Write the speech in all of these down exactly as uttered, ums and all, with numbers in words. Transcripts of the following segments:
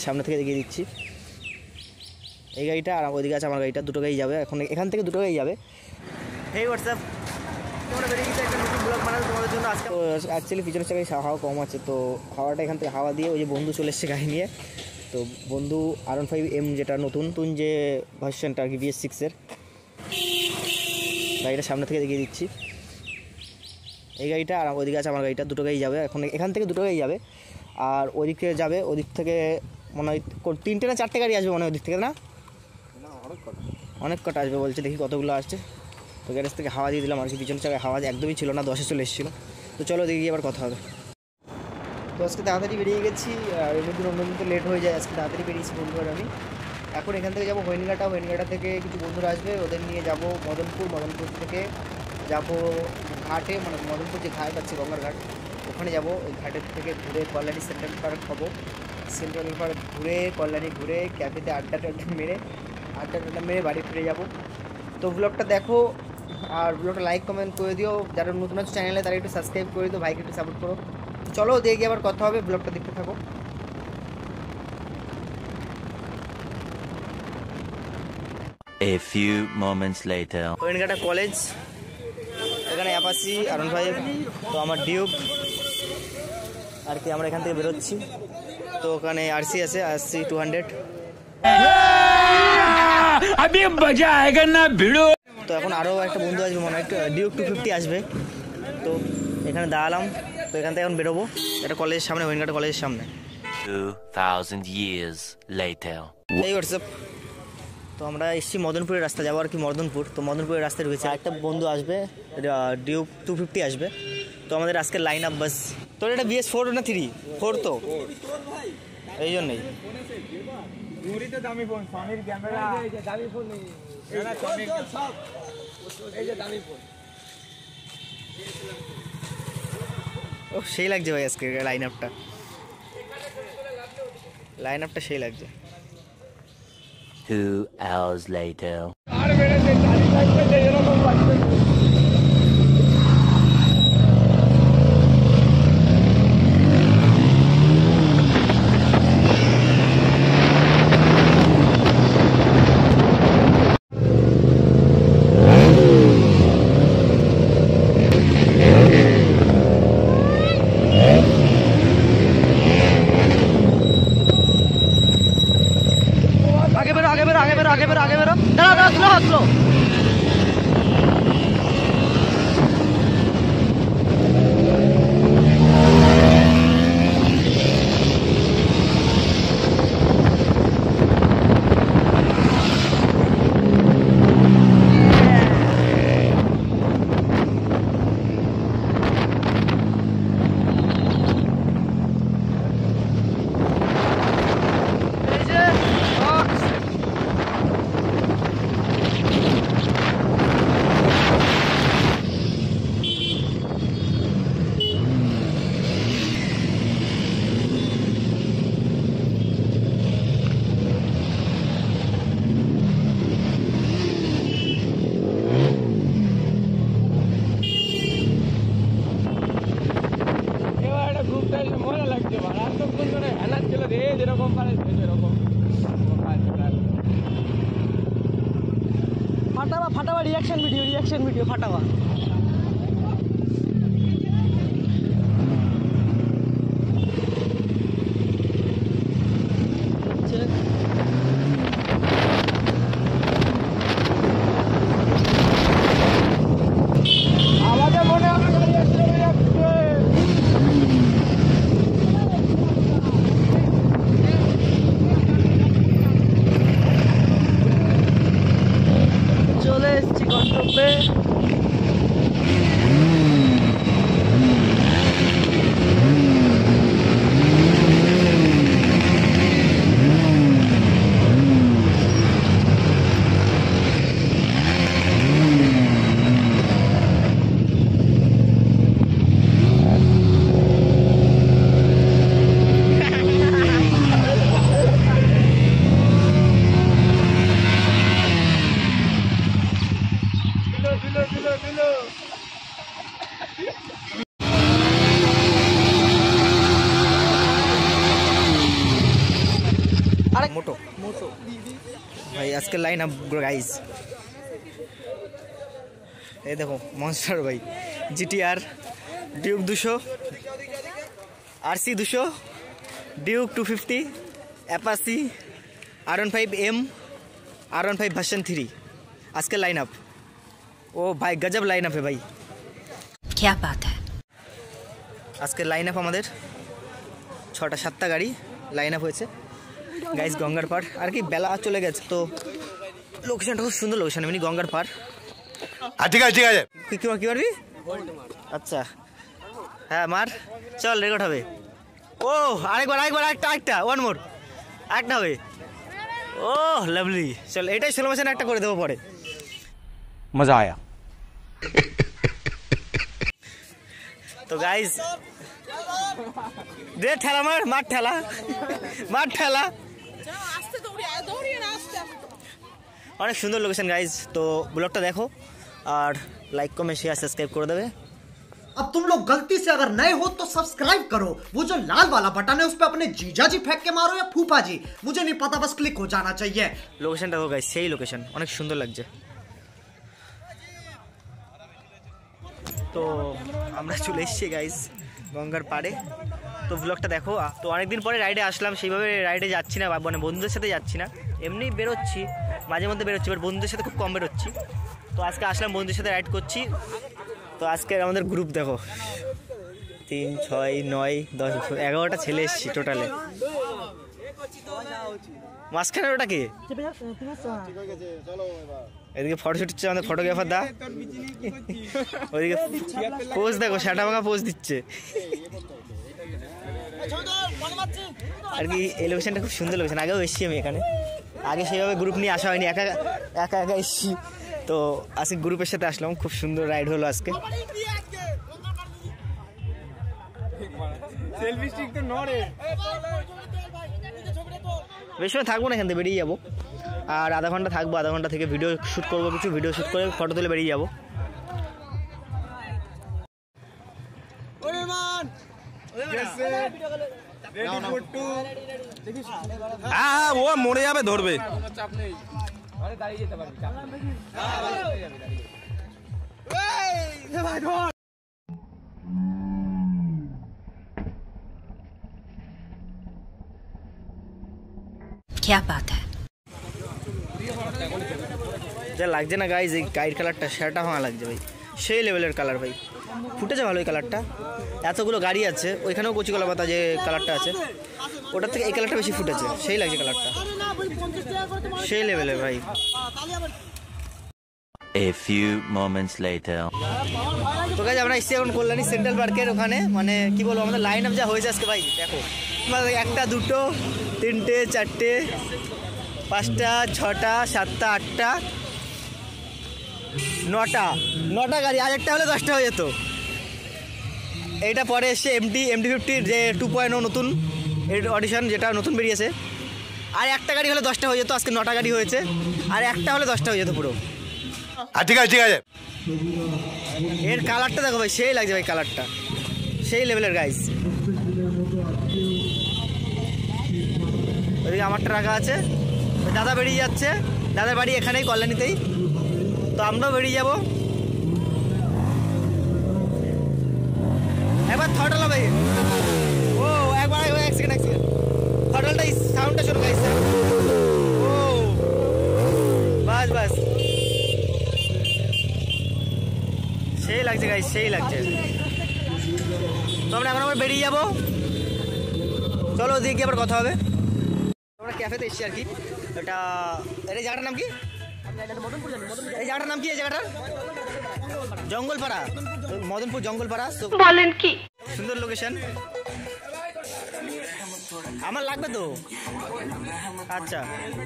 সামনে থেকে দেখিয়ে দিচ্ছি। এই গাড়িটা আর ওইদিকে আছে আমার গাড়িটা, দুটো গাড়ি যাবে এখন, এখান থেকে দুটো গাড়ি যাবে। হেই হোয়াটসঅ্যাপ, তোমরা বেরিয়ে গেছে একটা নতুন ব্লগ বানাতে তোমাদের জন্য। আজকে অ্যাকচুয়ালি পিছনের চাকায় হাওয়া কম আছে, তো হাওয়াটা এখান থেকে হাওয়া দিয়ে ওই যে বন্ধু চলে এসছে গাড়ি নিয়ে। তো বন্ধু আর ওয়ান ফাইভ এম যেটা নতুন নতুন যে ভার্সনটা আর কি বিএস সিক্সের, গাড়িটা সামনে থেকে দেখিয়ে দিচ্ছি। এই গাড়িটা আর ওইদিকে আছে আমার গাড়িটা, দুটো গাড়ি যাবে এখন, এখান থেকে দুটো গাড়ি যাবে। আর ওদিক থেকে যাবে, ওদিক থেকে মনে হয় তিনটে না চারটে গাড়ি আসবে মনে হয় ওদিক থেকে, না অনেক কটা অনেক কটা আসবে বলছে, দেখি কতগুলো আসছে। তো গ্যারেজ থেকে হাওয়া দিয়ে দিলাম আর কি, পিছনের চাকায় হাওয়া একদমই ছিল না, দশে চলে এসেছিলো। তো চলো দেখি আবার কথা হবে। তো আজকে তাড়াতাড়ি বেরিয়ে গেছি, আর এমনি অন্যদিন তো লেট হয়ে যায়, আজকে তাড়াতাড়ি বেরিয়েছি বন্ধু আর আমি। এখন এখান থেকে যাবো হরিণঘাটা, হরিণঘাটা থেকে কিছু বন্ধুরা আসবে, ওদের নিয়ে যাব মদনপুর, মদনপুর থেকে যাব ঘাটে, মানে মদনপুর যে ঘাট আছে গঙ্গার ঘাট, ওখানে যাব। ওই ঘাটের থেকে ঘুরে কল্যাণী সেন্ট্রাল পার্ক খাবো, সেন্ট্রাল পার্ক ঘুরে কল্যাণী ঘুরে ক্যাফেতে আড্ডা টাড্ডা মেরে আড্ডা টাড্ডা মেরে বাড়ি ফিরে যাব। তো ব্লগটা দেখো আর ব্লগটা লাইক কমেন্ট করে দিও, যারা নতুন আছে চ্যানেলে তারা একটু সাবস্ক্রাইব করে দিও, ভাইকে একটু সাপোর্ট করো। চলো দেখি আবার কথা হবে, ব্লগটা দেখতে থাকো। A few moments later. Haringhata college, এখানে অ্যাপাসি আর ওয়ান ফাইভ, তো আমার ডিউক আর কি, আমরা এখান থেকে বেরোচ্ছি। তো ওখানে আরসি আছে, আরসি টু হান্ড্রেড। তো এখন আরও একটা বন্ধু আসবে মনে হয়, একটা ডিউক টু ফিফটি আসবে। তো এখানে দাঁড়ালাম, তো এখান থেকে এখন বেরোবো, এটা কলেজের সামনে, হরিণঘাটা কলেজের সামনে। Two thousand years later. এই হোয়াটসঅ্যাপ, তো আমরা এসেছি মদনপুরের রাস্তা যাবো আর কি, মদনপুর। তো মদনপুরের রাস্তায় রয়েছে একটা বন্ধু আসবে, ডিউক টু ফিফটি আসবে। তো আমাদের আজকের লাইন আপ বাস। তোর এটা বিএস ফোর না থ্রি? ফোর তো, এই জন্যই ও সেই লাগছে ভাই, আজকে লাইন আপটা লাইন আপটা সেই লাগছে। Two hours later. आगे बढ़ो आगे बढ़ो आगे बढ़ो आगे बढ़ो आगे बढ़ो, दादा दादा स्लो स्लो। ফাটাবা ফাটাবা রিয়াকশন ভিডিও রিয়াকশন ভিডিও ফাটাবা। আমাদের মনে হবে চলে এসছি গন্তব্যে। আজকে লাইন আপ গাইজ, এই দেখো মনস্টার ভাই, জিটিআর, ডিউক দুশো, আরসি দুশো, Duke two fifty, Apache, R one five M, R one five version three. আজকে লাইন আপ, ও ভাই গজব লাইন আপ হে ভাই, क्या बात है। আজকে লাইন আপ আমাদের ছটা সাতটা গাড়ি লাইন আপ হয়েছে গাইজ। গঙ্গার পাড় আর কি, বেলা চলে গেছে তো লোকেশনটা খুব সুন্দর লোকেশন, এমনি গঙ্গার পাড়। ঠিক আছে ঠিক আছে, কি কি কি পারবি? আচ্ছা হ্যাঁ মার, চল রেকর্ড হবে। ও আরেকবার আরেকবার আরেকটা আরেকটা ওয়ান মোর, আরেকটা হবে। ও লাভলি, চল এটাই স্লো মোশন একটা করে দেবো পরে। মজা আয়া। তো গাইজ দে ঠেলা মার, মার ঠেলা, মার ঠেলা। অনেক সুন্দর লোকেশন গাইজ, তো ব্লগটা দেখো আর লাইক কমেন্ট শেয়ার সাবস্ক্রাইব করে দেবে। अब तुम लोग गलती से अगर नए हो तो सब्सक्राइब करो, वो जो लाल वाला बटन है उस पे अपने जीजा जी फेंक के मारो या फूफा जी, मुझे नहीं पता, बस क्लिक हो जाना चाहिए। লোকেশনটা দেখো গাইজ, সেই লোকেশন অনেক সুন্দর লাগছে। তো আমরা চলে এসেছি গাইজ গঙ্গার পাড়ে, তো ব্লগটা দেখো। তো অনেকদিন পরে রাইডে আসলাম, সেইভাবে রাইডে যাচ্ছি না, মানে বন্ধুদের সাথে যাচ্ছি না, এমনি বেরোচ্ছি, মাঝে মধ্যে বেরোচ্ছি, বাট বন্ধুদের সাথে খুব কম বেরোচ্ছি। তো আজকে আসলাম বন্ধুদের সাথে রাইড করছি। তো আজকে আমাদের গ্রুপ দেখো, তিন ছয় নয় দশ এগারোটা ছেলে এসেছি টোটালে। মাঝখানে ওটা কে? এদিকে ফটোশুট হচ্ছে আমাদের ফটোগ্রাফার দা, ওইদিকে পোজ দেখো, শাটা ভাঙা পোজ দিচ্ছে আর কি। এই লোকেশনটা খুব সুন্দর লোকেশন, আগেও এসেছি আমি এখানে, আগে সেইভাবে গ্রুপ নিয়ে আসা হয়নি, একা একা একা এসেছি। তো আজকে গ্রুপের সাথে আসলাম, খুব সুন্দর রাইড হলো আজকে। বেশি সময় থাকবো না, এখান থেকে বেরিয়ে যাবো, আর আধা ঘন্টা থাকবো, আধা ঘন্টা থেকে ভিডিও শ্যুট করবো, কিছু ভিডিও শ্যুট করে ফটো তুলে বেরিয়ে যাবো। হ্যাঁ ও মরে যাবে, ধরবে। क्या बात है। যা লাগছে না গাইজ, এই গাইড কালারটা সেটা ভাঙা লাগছে ভাই, সেই লেভেলের কালার ভাই, ফুটেছে ভালো এই কালারটা। এতগুলো গাড়ি আছে, ওইখানেও কচি কলা পাতা যে কালারটা আছে, ওটার থেকে এই কালারটা বেশি ফুটেছে, সেই লাগছে কালারটা, সেই লেভেলের ভাই। A few moments later. তো গাইজ আমরা এসেছি এখন কল্যাণী সেন্ট্রাল পার্কের ওখানে, মানে কি বলবো, আমাদের লাইন আপ যা হয়েছে আজকে ভাই দেখো, একটা দুটো তিনটে চারটে পাঁচটা ছটা সাতটা আটটা নটা নটা গাড়ি, আর একটা হলে দশটা হয়ে যেত। এইটা পরে এসছে এমটি এমটি ফিফটির যে টু পয়েন্ট ও নতুন এর অডিশন, যেটা নতুন বেরিয়েছে, আর একটা গাড়ি হলে দশটা হয়ে যেত, আজকে নটা গাড়ি হয়েছে, আর একটা হলে দশটা হয়ে যেত পুরো। ঠিক আছে ঠিক আছে, এর কালারটা দেখো ভাই, সেই লাগছে ভাই কালারটা, সেই লেভেলের গাইজ। ওইদিকে আমারটা রাখা আছে, দাদা বেরিয়ে যাচ্ছে, দাদার বাড়ি এখানেই কল্যাণীতেই, তো আমরাও বেরিয়ে যাবো। একবার থটল হবে, ও একবার এক সেকেন্ড এক সেকেন্ড থটলটা সাউন্ডটা শোনো গাইস, ও বাস বাস, সেই লাগছে গাইস, সেই লাগছে। তো আমরা এখন আবার বেরিয়ে যাবো, চলো ওদিকে আবার কথা হবে। আমরা ক্যাফেতে এসেছি আর কি, এটা এই জায়গাটার নাম কি? এই জায়গাটার নাম কি? এই জায়গাটার জঙ্গলপাড়া, মদনপুর জঙ্গলপাড়া। বলেন কি? সুন্দর লোকেশন, আমার লাগবে তো। আচ্ছা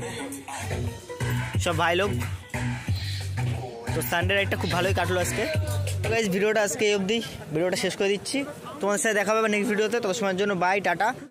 সব ভাই লোক, তো সানডে রাইডটা খুব ভালোই কাটলো আজকে। তো গাইস ভিডিওটা আজকে এই অবধি, ভিডিওটা শেষ করে দিচ্ছি, তোমাদের সাথে দেখা হবে নেক্সট ভিডিওতে। তত সময়ের জন্য বাই, টাটা।